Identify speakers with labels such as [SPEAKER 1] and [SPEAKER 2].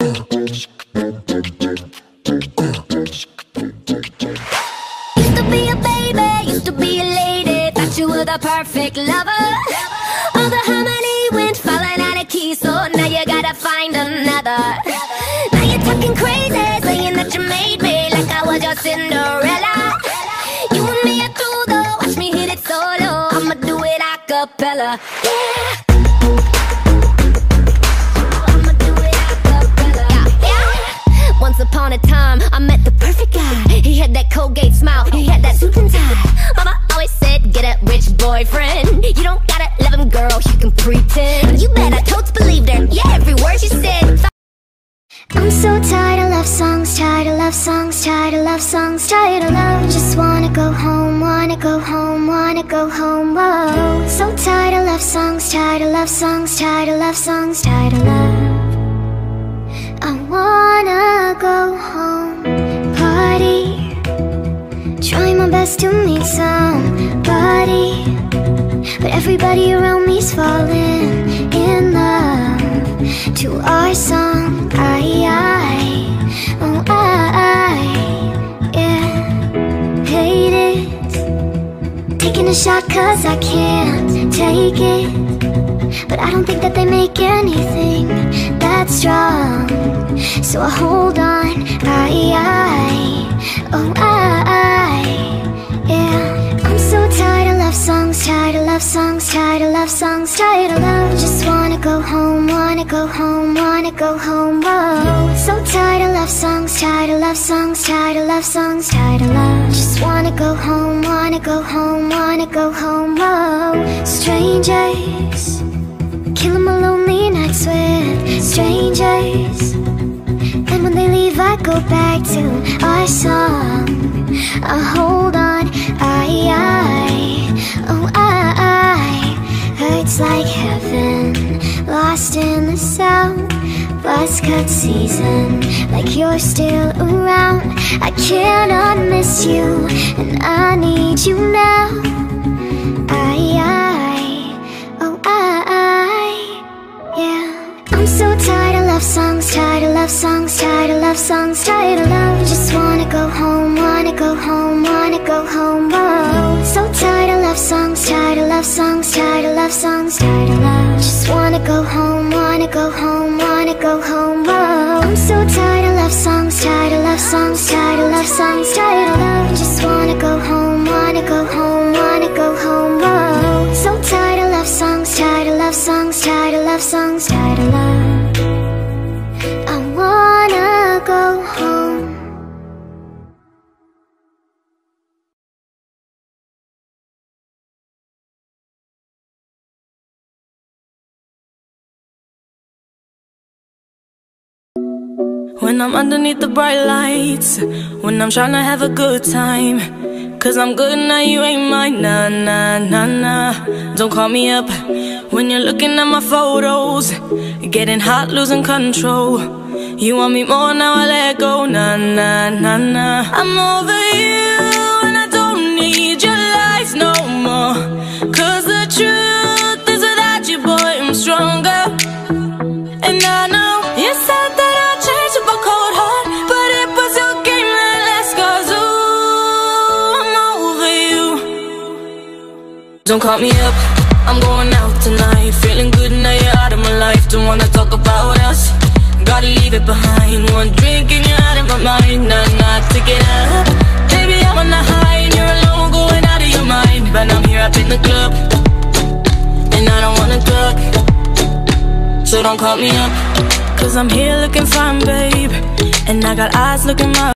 [SPEAKER 1] Used to be a baby, used to be a lady, thought you were the perfect lover. All the harmony went falling out of key, so now you gotta find another. Now you're talking crazy, saying that you made me like I was your Cinderella. You and me are through though, watch me hit it solo, I'ma do it a cappella. Yeah. Once upon a time, I met the perfect guy. He had that Colgate smile, he had that suit and tie. Mama always said, get a rich boyfriend. You don't gotta love him, girl, you can pretend. You bet I totes believed her, yeah, every word she said. I'm so tired of love songs, tired of love songs, tired of love songs, tired of love. Just wanna go home, wanna go home, wanna go home, whoa. So tired of love songs, tired of love songs, tired of love songs, tired of love. I wanna go home, party, try my best to meet somebody, but everybody around me's falling in love to our song. Oh I, yeah, hate it, taking a shot cause I can't take it, but I don't think that they make anything that strong, so I hold on. Oh I, yeah. I'm so tired of love songs, tired of love songs, tired of love songs, tired of love. Just wanna go home, wanna go home, wanna go home, whoa. So tired of love songs, tired of love songs, tired of love songs, tired of love. Just wanna go home, wanna go home, wanna go home, whoa. Strangers, killing my lonely nights with strangers, and when they leave I go back to our song. I hold on, oh I, hurts like heaven, lost in the sound. Buzz cut season, like you're still around. I cannot miss you, and I need you now. Oh I, yeah. I'm so tired of love songs, tired of love songs, tired of love songs, tired of love. Just wanna go home, wanna go home, wanna go home, whoa. So tired of love songs, tired of love songs, tired of love songs, tired of love. Just wanna go home, wanna go home, wanna go home, whoa. I'm so tired of love songs, tired of love songs, tired of love songs, tired of love. Just wanna go home, wanna go home, wanna go home, whoa. So tired of love songs, tired of love songs, tired of love songs, tired of love. I wanna go home.
[SPEAKER 2] When I'm underneath the bright lights, when I'm trying to have a good time, cause I'm good now, you ain't mine, nah, nah, nah, nah. Don't call me up when you're looking at my photos, getting hot, losing control. You want me more, now I let go, nah, nah, nah, nah. I'm over you and I don't need your lies no more, cause the truth is without you, boy, I'm stronger. And I know you said that I'd change up a cold heart, but it was your game that last, cause ooh, I'm over you. Don't call me up, I'm going out tonight, feeling good now you're out of my life. Don't wanna talk about us, gotta leave it behind. One drink and you're out of my mind, nah, nah, take it up. Baby, I'm on the high and you're alone, going out of your mind. But I'm here up in the club, and I don't wanna talk, so don't call me up, cause I'm here looking fine, babe, and I got eyes looking my